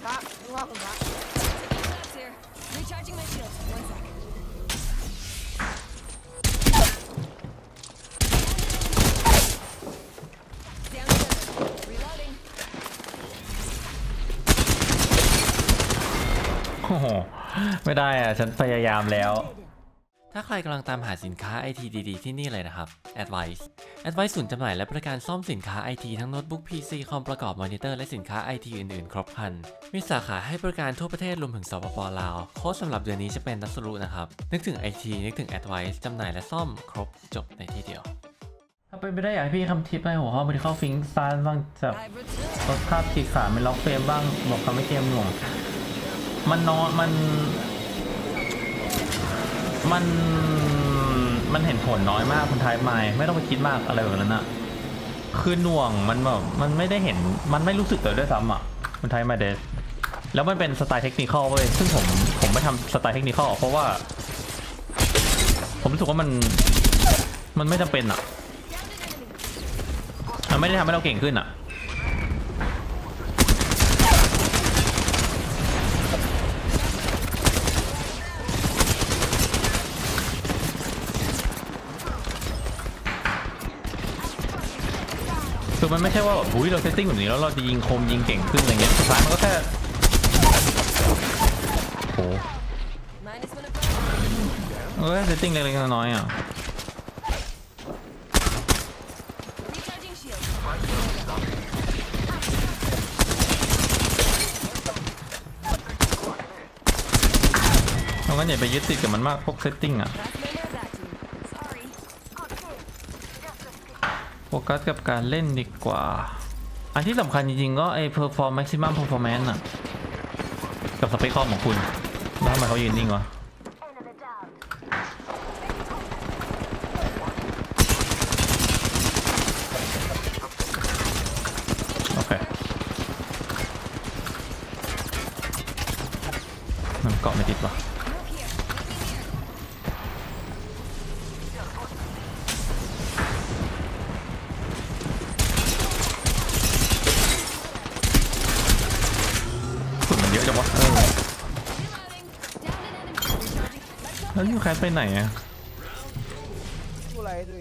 พระนึกว่าคุณพระโอ้โหไม่ได้อ่ะฉันพยายามแล้วถ้าใครกำลังตามหาสินค้า IT ดีๆที่นี่เลยนะครับ Advice ศูนย์จำหน่ายและบริการซ่อมสินค้า IT ทั้งโน้ตบุ๊ก PC คอมประกอบมอนิเตอร์และสินค้า IT อื่นๆครบครันมีสาขาให้บริการทั่วประเทศรวมถึงสปป.ลาวโค้ดสำหรับเดือนนี้จะเป็นนัสรุนะครับนึกถึง IT นึกถึง Advice จำหน่ายและซ่อมครบจบในที่เดียวถ้าเป็นไปได้อยากให้พี่คำทิปในหัวข้อ Medical Think ซานบ้างจะลดภาพขีดขาไม่ล็อกเฟรมบ้างบอกคำไม่เกมหน่วงมันนอนมันเห็นผลน้อยมากคนไทยไม่ต้องไปคิดมากอะไรแบบนั้นอะคือหน่วงมันแบบมันไม่ได้เห็นมันไม่รู้สึกเลยด้วยซ้ำอะคนไทยมาเดสแล้วมันเป็นสไตล์เทคนิคอลเว้ยซึ่งผมไม่ทำสไตล์เทคนิคอลเพราะว่าผมรู้สึกว่ามันไม่จำเป็นอะมันไม่ได้ทำให้เราเก่งขึ้นอะคือมันไม่ใช่ว่าแบบเราเซตติ้งแบบนี้แล้วเราจะยิงคมยิงเก่งขึ้นอะไรเงี้ยสุดท้ายมันก็แค่โเซตติ้งเล็กๆน้อยๆอ่ะเราก็อย่าไปยึดติดกับมันมากพวกเซตติ้งอ่ะโฟกัสกับการเล่นดีกว่าอันที่สำคัญจริงๆก็ไอ้ perform maximum performance อะกับสเปคคอมของคุณแล้วทำไมเขายืนนิ่งวะโอเคมันเกาะไม่ติดวะแล้วยูแคสไปไหนอะดูอะไรดู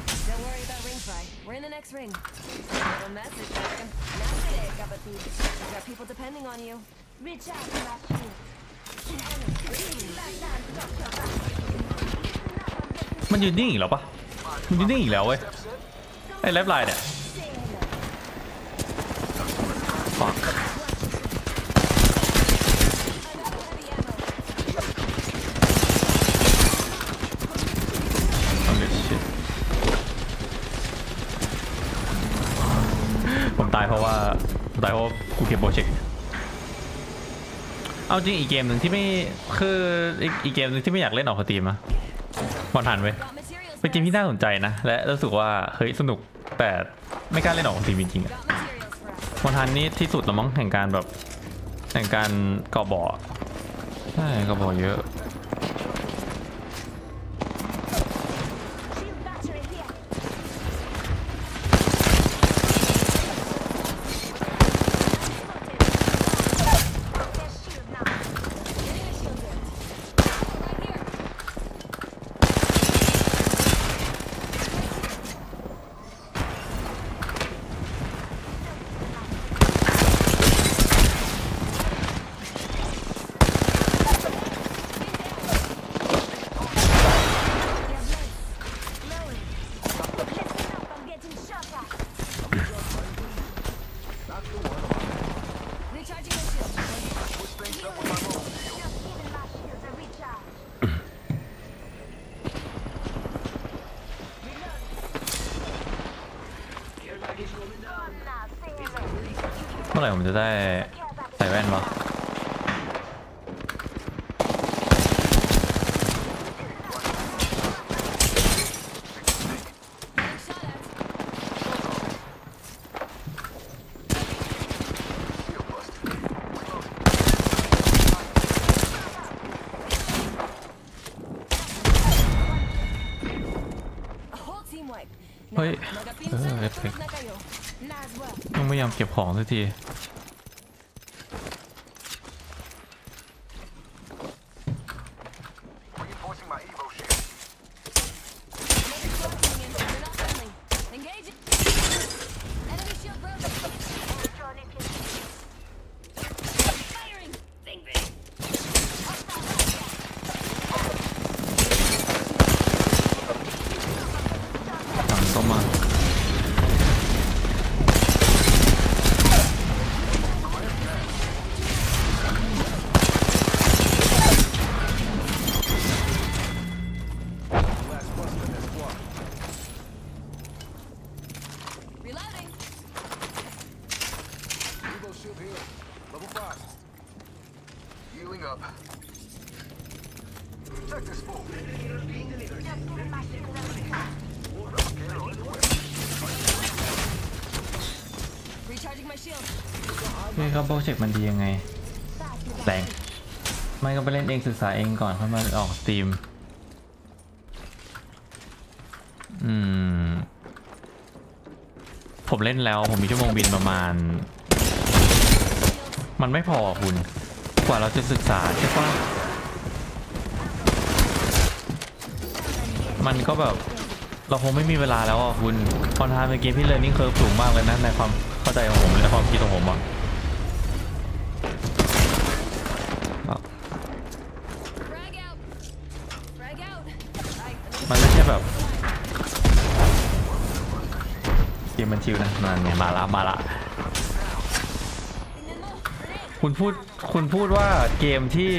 มันยืนนิ่งอีกแล้วปะมันยืนนิ่งอีกแล้วเว้ยไอ้ไลฟ์ไลน์เนี่ยผมตายเพราะว่ากูเก็บโปรเจกต์เอาจริงอีกเกมหนึ่งที่ไม่คืออีกเกมหนึ่งที่ไม่อยากเล่นออกสตรีมนะมอนทันเว้ยเป็นเกมที่น่าสนใจนะและรู้สึกว่าเฮ้ยสนุกแต่ไม่กล้าเล่นออกสตรีมจริงๆอะมอนทันนี่ที่สุดละมั้งแห่งการแบบแห่งการเกาะบ่อใช่เกาะบ่อเยอะเมื่อไหร่ผมจะได้ใส่แว่นวะเฮ้ยเอฟเฟกต์ต้องไม่ยอมเก็บของสักที Level 5. Healing up. Check this fool. Recharging my shield. พี่ครับโปรเจกต์มันดียังไงแรงไม่ก็ไปเล่นเองศึกษาเองก่อนค่อยมาออกสตรีมผมเล่นแล้วผมมีชั่วโมงบินประมาณมันไม่พอคุณกว่าเราจะศึกษาใช่ปะมันก็แบบเราคงไม่มีเวลาแล้วอ่ะคุณคอนทานเป็นเกมที่เรียนรู้เคอร์ฟสูงมากเลยนะในความเข้าใจของผมและความคิดของผมอ่ะ Frag out. Frag out. มันไม่ใช่แบบเกมมันชิวนะนั่นไงมาละคุณพูดว่าเกมที่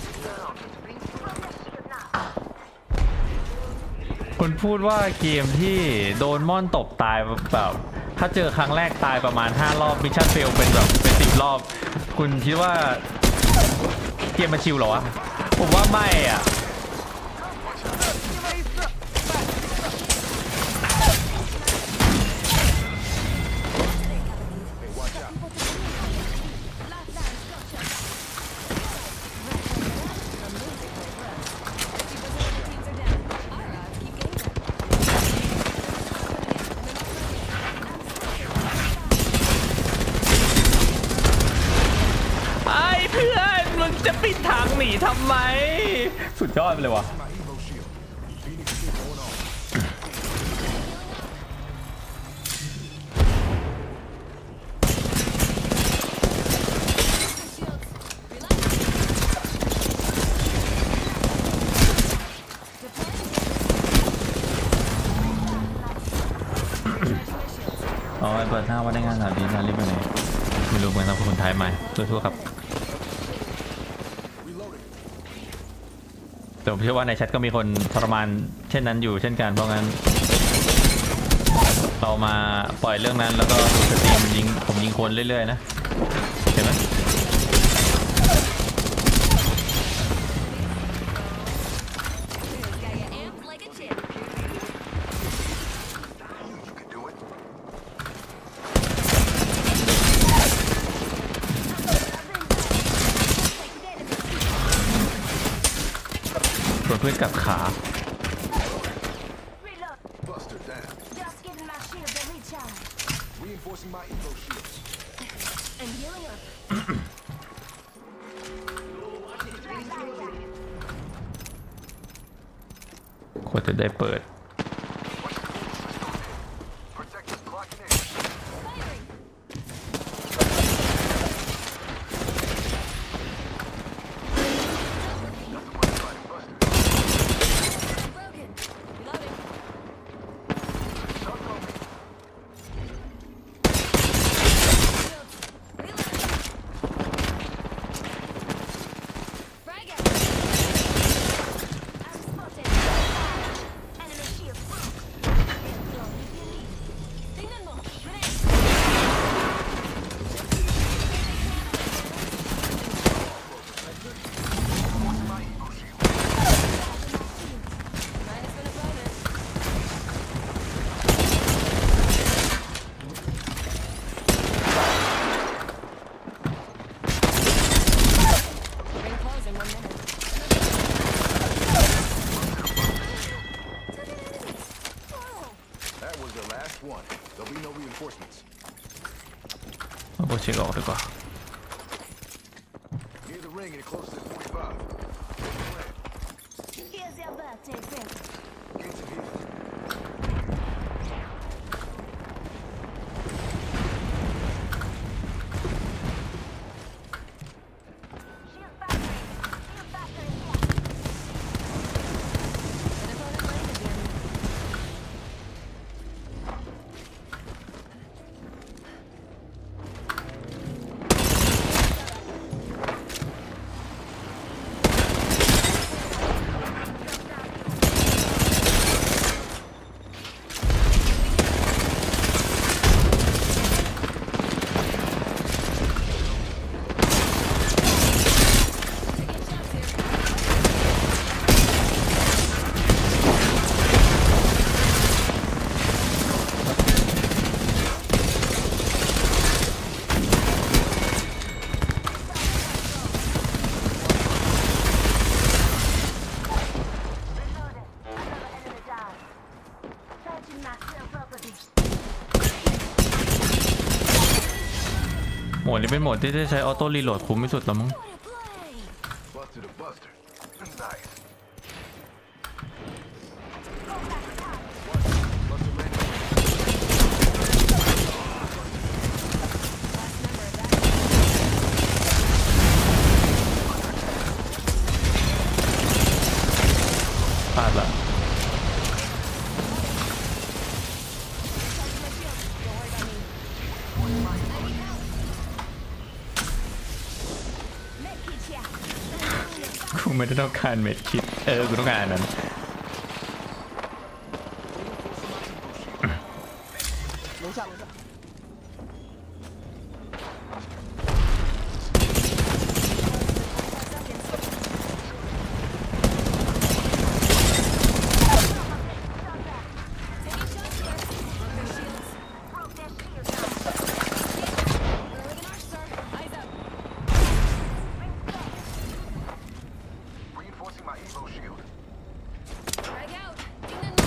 โดนม่อนตบตายแบบถ้าเจอครั้งแรกตายประมาณ5 รอบมิชชั่นเฟลเป็น10 รอบคุณคิดว่าเกมมันชิวเหรอวะผมว่าไม่อ่ะเพื่อนมึงจะปิดทางหนีทำไมสุดยอดไปเลยวะ My Evo shield. Phoenix shit going on. Shields. Reload. Recharging my shields. อ๋อเปิดหน้าว่าได้งานสาวดีนะรีบไปไหนไม่รู้เหมือนกันคนไทยไหมทั่วๆครับ Reloading. แต่ผมเชื่อว่าในแชทก็มีคนทรมานเช่นนั้นอยู่เช่นกันเพราะงั้นเรามาปล่อยเรื่องนั้นแล้วก็ดูสตรีมผมยิงคนเรื่อยๆนะเห็นไหม Got you amped like a chick. You can do it. โดนเพื่อนกัดขา Reload. Buster down. Just giving my shield a recharge. Reinforcing my Evo shields. And healing up. ควรจะได้เปิด Protectors clocking in. Firing. Broken. Reloading. Shields. Reloading. Frag out. I'm spotted. Enemy shield. Signalement. Grenade. Might have been a bonus. Ring closing 1 minute. That was the last one. There'll be no reinforcements. เอาโปรเช็คออกดีกว่า Near the ring and close to 45. Here's your birthday present. Get to here. Shield battery. Shield battery here. An opponent landed near me. ดนี้เป็นโหมดที่จะใช้ออโต้รีโหลดคุ้มที่สุดแล้วมั้ง Buster the Buster. Nice. Buster landed. พลาดละ กูไม่ได้ต้องการเม็ดคิดกูต้องการอันนั้นรู้จักรู้จัก Reinforcing my Evo shield. Frag out. Ding dong.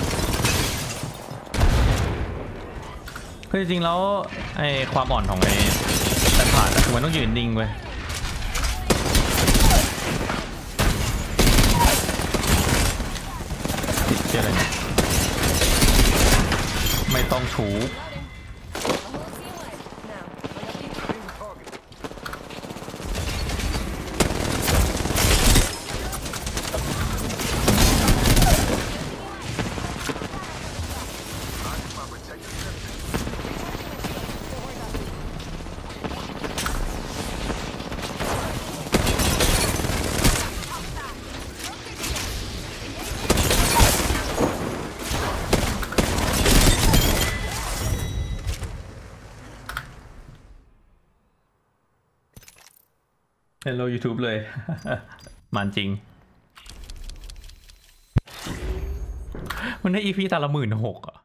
คือจริงๆแล้วไอ้ความอ่อนของไอ้แต่ผ่านคือมันต้องยืนนิ่งเว้ยติดเชื่ออะไรเนี่ยไม่ต้องถู Loading. The whole team wide. Now, bring up the Hitting target. Launching my protective sensor. Hello YouTube เลย มันจริง มันได้ EP ตาละ16,000อ่ะ